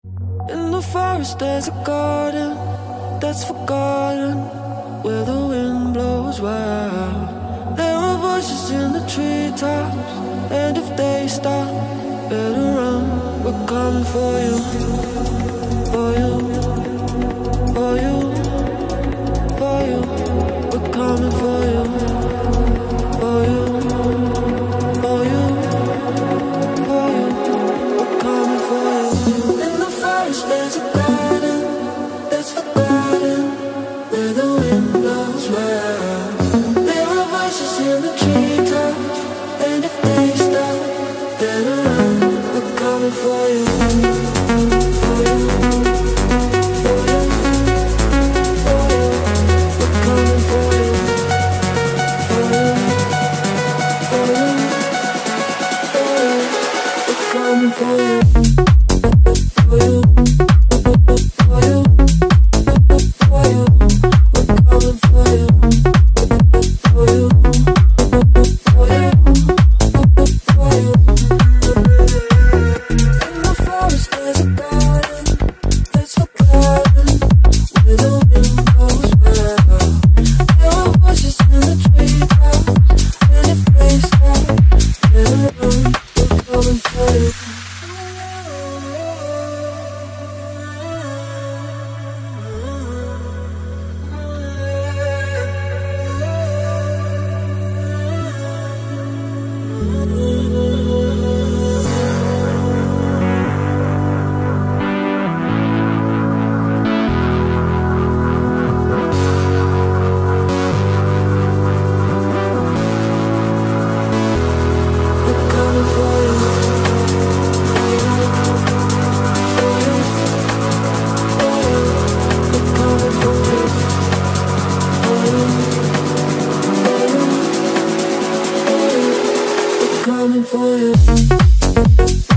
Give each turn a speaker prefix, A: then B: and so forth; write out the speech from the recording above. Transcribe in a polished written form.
A: In the forest there's a garden that's forgotten, where the wind blows wild. There are voices in the treetops, and if they stop, better run. We're coming for you, for you, for you, for you. We're coming for you, for you, for you, for you. We're coming for you. In the forest there's a garden that's forgotten, where the wind blows wild. There are voices in the treetops, and if they stop, better run. We're coming for you, for you, for you, for you. We're coming for you, for you, for you, for you. We're coming for you, for you, for you, for you. We're coming for you, for you, for you, for you. In the forest there's a garden that's forgotten, where the wind blows wild. There are voices in the treetops, and if they stop, better run. We're coming for you. We're coming for you, for you, for you, for you. We're coming for you, for you, for you, for you. We're coming for you.